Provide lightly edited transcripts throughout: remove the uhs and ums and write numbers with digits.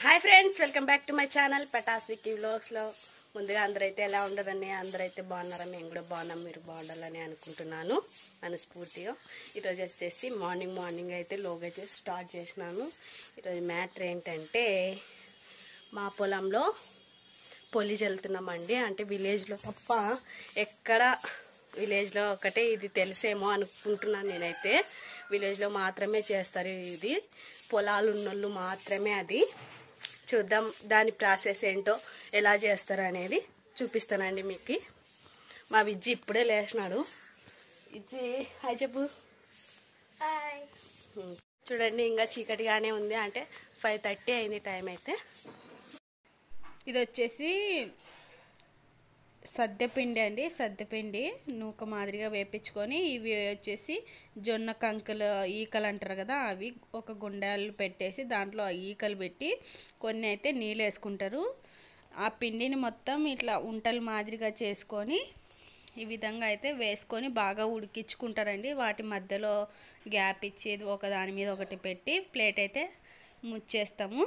Hi friends, welcome back to my channel పటాస్వికి vlogs లో. ముందుగా అందరైతే ఎలా ఉండరని, అందరైతే బాగున్నారా? మేము కూడా బాగున్నాం, మీరు బాగుండాలని అనుకుంటున్నాను మనస్ఫూర్తిగా. ఈరోజు వచ్చేసి మార్నింగ్ అయితే లోగా అయితే స్టార్ట్ చేసినాను. ఈరోజు మ్యాటర్ ఏంటంటే మా పొలంలో పొలి చల్లుతున్నామండి. అంటే విలేజ్లో తప్ప ఎక్కడ, విలేజ్లో ఒకటే ఇది తెలిసేమో అనుకుంటున్నాను నేనైతే. విలేజ్లో మాత్రమే చేస్తారు ఇది, పొలాలు ఉన్నోళ్ళు మాత్రమే అది. చూద్దాం దాని ప్రాసెస్ ఏంటో, ఎలా చేస్తారు అనేది చూపిస్తానండి మీకు. మా విజ్జి ఇప్పుడే లేచినాడు. విజ్జి హాయ్ చెప్పు. హాయ్. చూడండి ఇంకా చీకటిగానే ఉంది, అంటే 5:30 అయింది టైం అయితే. ఇది వచ్చేసి సద్దెపిండి అండి. సద్దెపిండి నూక మాదిరిగా వేపించుకొని, ఇవి వచ్చేసి జొన్న కంకులు ఈకలు అంటారు కదా, అవి ఒక గుండాలు పెట్టేసి దాంట్లో ఈకలు పెట్టి కొన్ని అయితే నీళ్ళు వేసుకుంటారు. ఆ పిండిని మొత్తం ఇట్లా ఉంటలు మాదిరిగా చేసుకొని ఈ విధంగా అయితే వేసుకొని బాగా ఉడికించుకుంటారండి. వాటి మధ్యలో గ్యాప్ ఇచ్చి ఒక దాని మీద ఒకటి పెట్టి ప్లేట్ అయితే ముచ్చేస్తాము.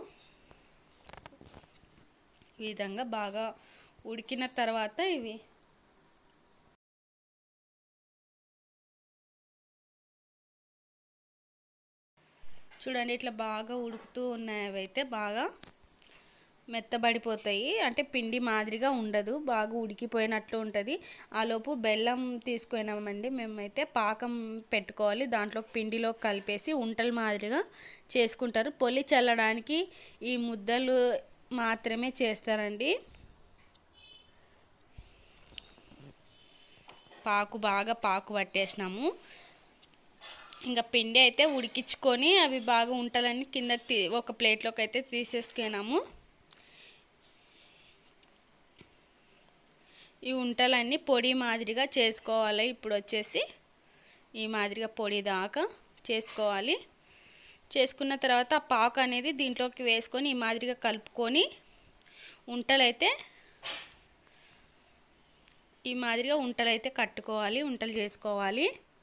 ఈ విధంగా బాగా ఉడికిన తర్వాత ఇవి చూడండి, ఇట్లా బాగా ఉడుకుతూ ఉన్నాయి. అవి అయితే బాగా మెత్తబడిపోతాయి, అంటే పిండి మాదిరిగా ఉండదు, బాగా ఉడికిపోయినట్లు ఉంటుంది. ఆలోపు బెల్లం తీసుకున్నామండి మేమైతే. పాకం పెట్టుకోవాలి, దాంట్లో పిండిలో కలిపేసి ఉంటల మాదిరిగా చేసుకుంటారు. పొలి చల్లడానికి ఈ ముద్దలు మాత్రమే చేస్తారండి. బాగా పాకు పట్టేసినాము. ఇంకా పిండి అయితే ఉడికించుకొని అవి బాగా ఉంటలన్నీ కిందకి ఒక ప్లేట్లోకి అయితే తీసేసుకున్నాము. ఈ ఉంటలన్నీ పొడి మాదిరిగా చేసుకోవాలి. ఇప్పుడు వచ్చేసి ఈ మాదిరిగా పొడి దాకా చేసుకోవాలి. చేసుకున్న తర్వాత ఆ పాకు అనేది దీంట్లోకి వేసుకొని ఈ మాదిరిగా కలుపుకొని ఉంటలైతే ఈ మాదిరిగా ఉంటలైతే కట్టుకోవాలి, ఉంటలు చేసుకోవాలి.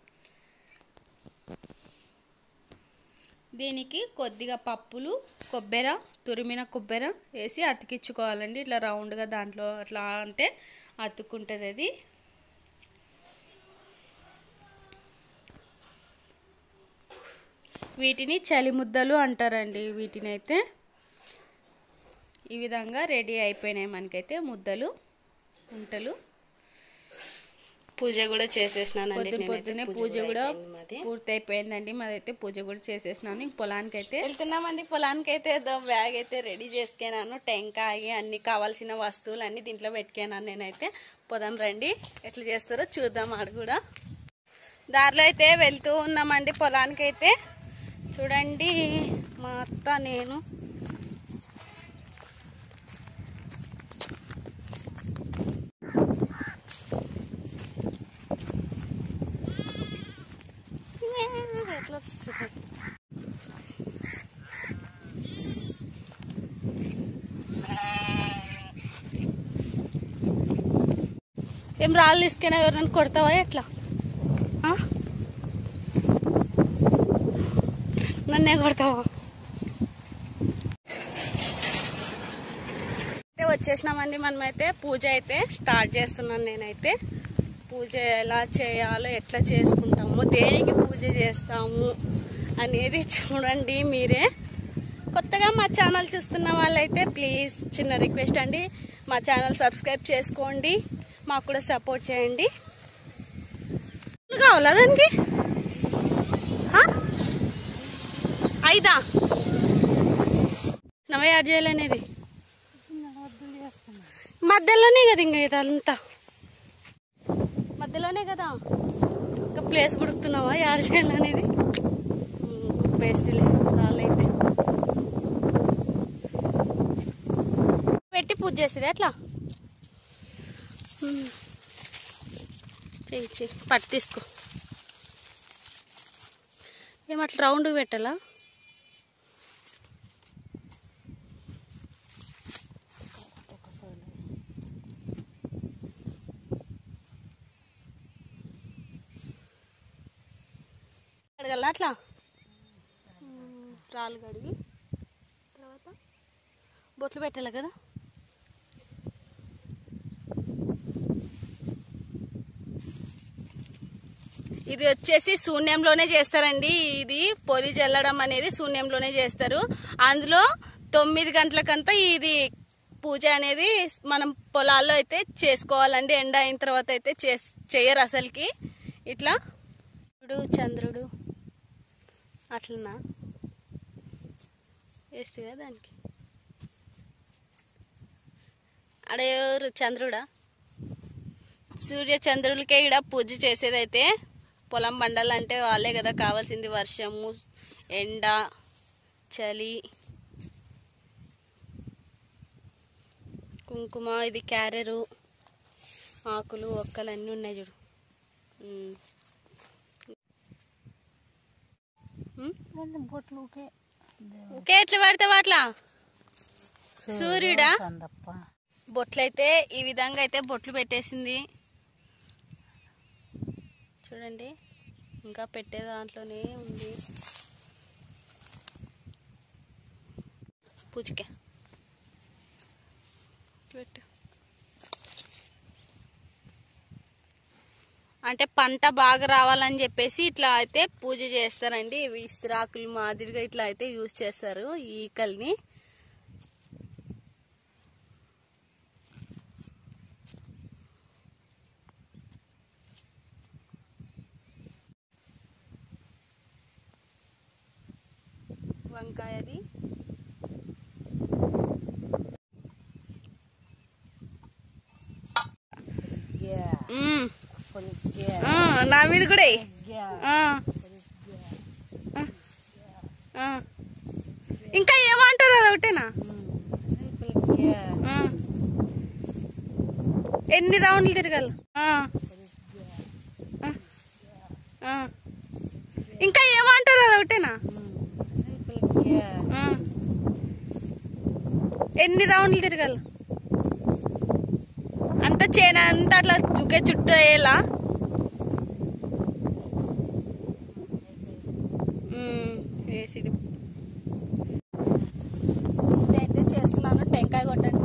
దీనికి కొద్దిగా పప్పులు, కొబ్బరి, తురిమిన కొబ్బరి వేసి అతికించుకోవాలండి. ఇట్లా రౌండ్గా దాంట్లో అట్లా అంటే అతుక్కుంటుంది అది. వీటిని చలి ముద్దలు అంటారండి. వీటిని అయితే ఈ విధంగా రెడీ అయిపోయినాయి మనకైతే ముద్దలు, ఉంటలు. పూజ కూడా చేసేసినానండి. పొద్దున్నే పూజ కూడా పూర్తయిపోయిందండి. మాదైతే పూజ కూడా చేసేసినాను. పొలానికి అయితే వెళ్తున్నామండి. పొలానికి అయితే బ్యాగ్ అయితే రెడీ చేసుకున్నాను. టెంకాయ అన్ని కావాల్సిన వస్తువులు అన్ని దీంట్లో పెట్టుకున్నాను నేనైతే. పొలం రండి, ఎట్లా చేస్తారో చూద్దాం. ఆడ కూడా దారిలో అయితే వెళ్తూ ఉన్నామండి పొలానికి అయితే. చూడండి మా అత్త, నేను ఏం రాళ్ళు తీసుకున్నా ఎవరినైనా కొడతావా ఎట్లా? నన్నే కొడతావా? అయితే వచ్చేసినామండి. మనమైతే పూజ అయితే స్టార్ట్ చేస్తున్నాను నేనైతే. పూజ ఎలా చేయాలో, ఎట్లా చేసుకుంటాము, దేనికి పూజ చేస్తాము అనేది చూడండి మీరే. కొత్తగా మా ఛానల్ చూస్తున్న వాళ్ళైతే ప్లీజ్ చిన్న రిక్వెస్ట్ అండి, మా ఛానల్ సబ్స్క్రైబ్ చేసుకోండి, మాకు కూడా సపోర్ట్ చేయండి. కావాలా దానికి? 5 నవ యాడ్ చేయాలనేది మధ్యలోనే కదా, ఇంకా ఇదంతా మధ్యలోనే కదా. ఇంకా ప్లేస్ గుడుకుతున్నావా యాడ్ చేయాలనేది? వేస్తలే రాళ్ళైతే పెట్టి పూజ చేసేది ఎట్లా? చెయ్యి పట్టు తీసుకో. ఏమట్లా రౌండ్ పెట్టాలా? అడగల అట్లా రాళ్ళు కడిగి తర్వాత బొట్లు పెట్టాలి కదా. ఇది వచ్చేసి శూన్యంలోనే చేస్తారండి. ఇది పొలి చల్లడం అనేది శూన్యంలోనే చేస్తారు. అందులో 9 గంటలకంతా ఇది పూజ అనేది మనం పొలాల్లో అయితే చేసుకోవాలండి. ఎండ అయిన తర్వాత అయితే చేయరు అసలుకి. ఇట్లా చంద్రుడు అట్లనా వేస్తే కదా దానికి. అడేరు చంద్రుడా, సూర్య చంద్రులకే ఇక్కడ పూజ చేసేదైతే. పొలం పండాలంటే వాళ్ళే కదా కావాల్సింది. వర్షము, ఎండ, చలి, కుంకుమ, ఇది క్యారెరు, ఆకులు, ఒక్కలు అన్నీ ఉన్నాయి చూడు. ఊకే ఎట్లా పడితే అట్లా సూర్యుడా. బొట్లయితే ఈ విధంగా అయితే బొట్లు పెట్టేసింది చూడండి. ఇంకా పెట్టే దాంట్లోనే ఉంది. పూజకే పెట్టు. అంటే పంట బాగా రావాలని చెప్పేసి ఇట్లా అయితే పూజ చేస్తారండి. ఇవి ఇస్త్రాకులు మాదిరిగా ఇట్లా అయితే యూజ్ చేస్తారు ఈ ఈకల్ని. వంకాయది నా మీద కూడా ఇంకా ఏమంటారు అది ఒకటేనా. ఎన్ని రౌండ్లు తిరగాలి. ఇంకా ఏమంటారు అది ఒకటేనా. ఎన్ని రౌండ్లు తిరగాలి. అంత చేన అంతా అట్లా దుగ్గే చుట్టూ అయ్యేలా. వేసి పూజ అయితే చేస్తున్నాను. టెంకాయ కొట్టండి.